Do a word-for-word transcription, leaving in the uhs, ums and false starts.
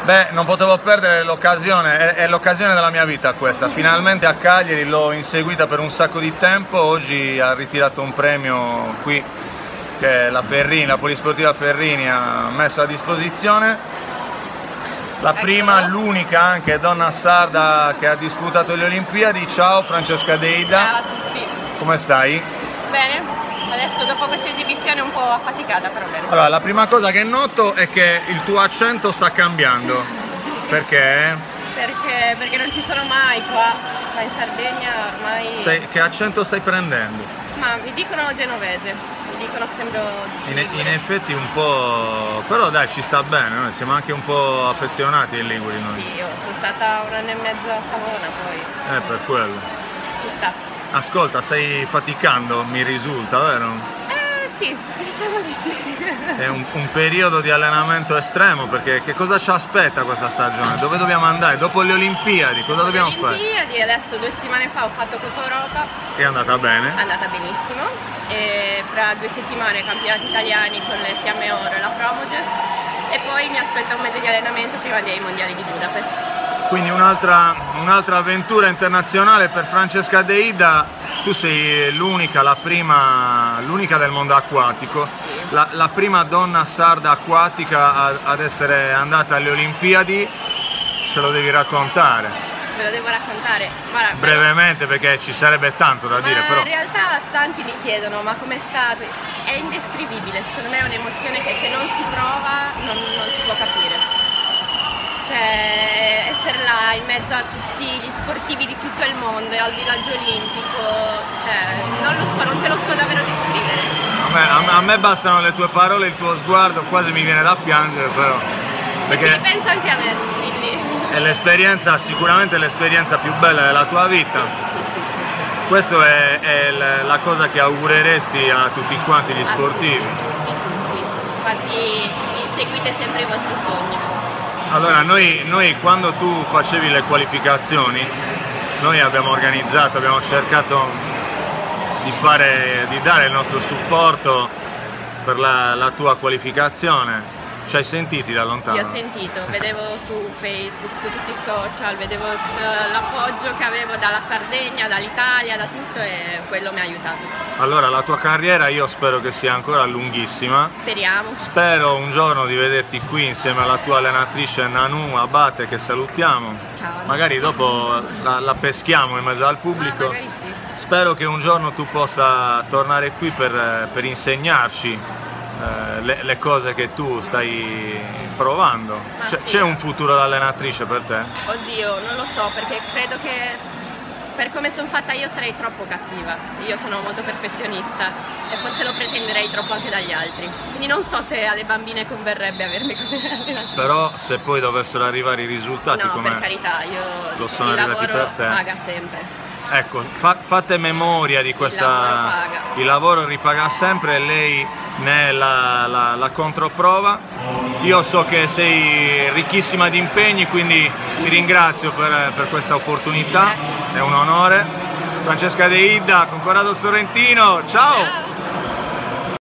Beh, non potevo perdere l'occasione, è, è l'occasione della mia vita questa. Finalmente a Cagliari l'ho inseguita per un sacco di tempo, oggi ha ritirato un premio qui che la Ferrini, la Polisportiva Ferrini ha messo a disposizione. La prima, l'unica anche donna sarda che ha disputato le Olimpiadi. Ciao Francesca Deida. Ciao a tutti. Come stai? Bene, adesso dopo questa esibizione un po' affaticata però bene. Allora, la prima cosa che noto è che il tuo accento sta cambiando. Sì. Perché? Perché, perché non ci sono mai qua, ma in Sardegna ormai... Stai, che accento stai prendendo? Ma mi dicono genovese, mi dicono che sembro In, ligure. in effetti un po'... però dai, ci sta bene, noi siamo anche un po' affezionati ai liguri noi. Sì, io sono stata un anno e mezzo a Savona poi. Eh, per quello. Ci sta. Ascolta, stai faticando, mi risulta, vero? Eh sì, diciamo di sì. È un, un periodo di allenamento estremo, perché che cosa ci aspetta questa stagione? Dove dobbiamo andare? Dopo le Olimpiadi, cosa dobbiamo le fare? Olimpiadi, adesso due settimane fa ho fatto Coppa Europa. È andata bene? È andata benissimo. E fra due settimane campionati italiani con le Fiamme Oro e la Promogest. E poi mi aspetta un mese di allenamento prima dei mondiali di Budapest. Quindi un'altra un'altra avventura internazionale per Francesca Deida. Tu sei l'unica, la prima, l'unica del mondo acquatico, Sì. la, la prima donna sarda acquatica a, ad essere andata alle Olimpiadi. Ce lo devi raccontare Ve lo devo raccontare. Guarda, brevemente, perché ci sarebbe tanto da ma dire, però in realtà tanti mi chiedono ma com'è stato? È indescrivibile, secondo me è un'emozione che se non si prova non, non si può capire. Cioè, essere là in mezzo a tutti gli sportivi di tutto il mondo e al villaggio olimpico, cioè, non lo so, non te lo so davvero descrivere. a me, a me- a me bastano le tue parole, il tuo sguardo, quasi mi viene da piangere, però Se perché ci ripenso anche a me, quindi... è l'esperienza, sicuramente l'esperienza più bella della tua vita. Sì, sì, sì, sì. Questa è, è l- la cosa che augureresti a tutti quanti gli A sportivi. Tutti, tutti, tutti. Infatti inseguite sempre i vostri sogni. Allora, noi, noi quando tu facevi le qualificazioni, noi abbiamo organizzato, abbiamo cercato di, fare, di dare il nostro supporto per la, la tua qualificazione. Ci hai sentiti da lontano? Io ho sentito, vedevo su Facebook, su tutti i social, vedevo tutto l'appoggio che avevo dalla Sardegna, dall'Italia, da tutto e quello mi ha aiutato. Allora, la tua carriera io spero che sia ancora lunghissima. Speriamo. Spero un giorno di vederti qui insieme alla tua allenatrice Nanu Abate, che salutiamo. Ciao. Magari dopo la, la peschiamo in mezzo al Ah, pubblico. magari sì. Spero che un giorno tu possa tornare qui per, per insegnarci eh, le, le cose che tu stai provando. Ma C'è, sì. c'è un futuro da allenatrice per te? Oddio, non lo so perché credo che per come sono fatta io sarei troppo cattiva. Io sono molto perfezionista e forse lo pretenderei troppo anche dagli altri. Quindi non so se alle bambine converrebbe avermi come allenatrice. Però se poi dovessero arrivare i risultati No, come per carità, io lo sono il arrivati lavoro per te. paga sempre. Ecco, fa- fate memoria di questa... Il lavoro paga. Il lavoro ripaga sempre e lei ne è la, la, la controprova. Io so che sei ricchissima di impegni, quindi ti ringrazio per, per questa opportunità, è un onore. Francesca Deida con Corrado Sorrentino, ciao! Ciao.